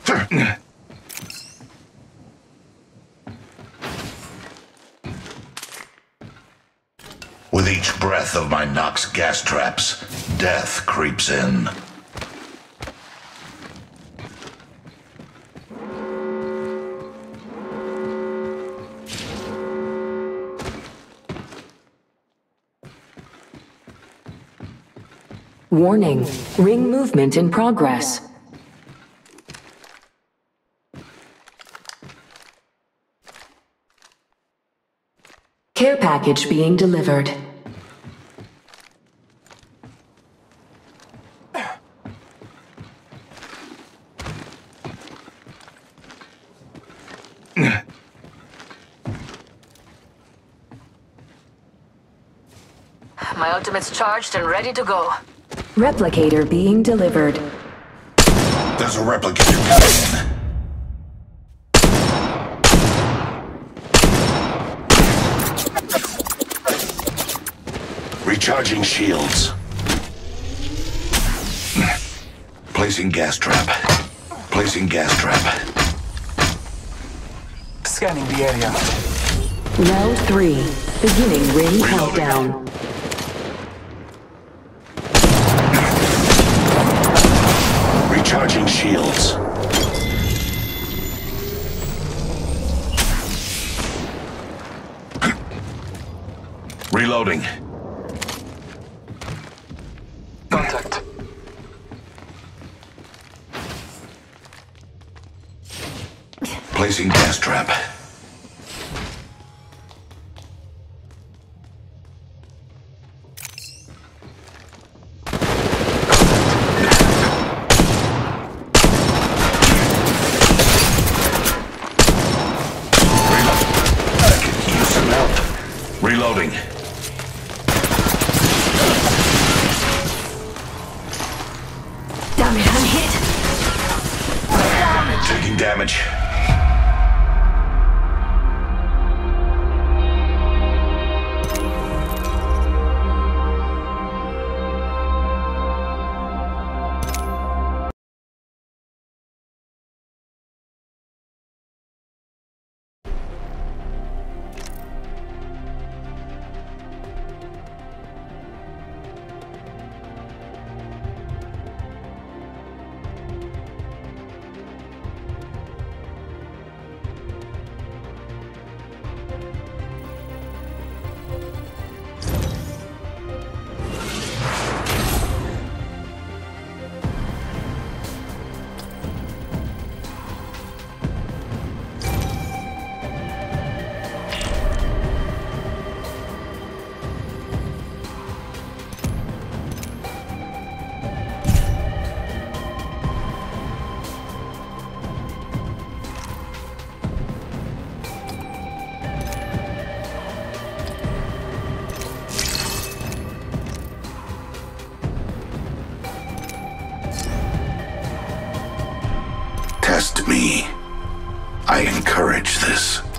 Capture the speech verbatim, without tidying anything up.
With each breath of my Nox gas traps, death creeps in. Warning, ring movement in progress. Care package being delivered. My ultimate's charged and ready to go. Replicator being delivered. There's a replicator coming in. Recharging shields. Placing gas trap. Placing gas trap. Scanning the area. Round three. Beginning ring countdown. Recharging shields. Reloading. Contact. Placing gas trap. Reloading. Damn it, I'm hit. Taking damage. Test me. I encourage this.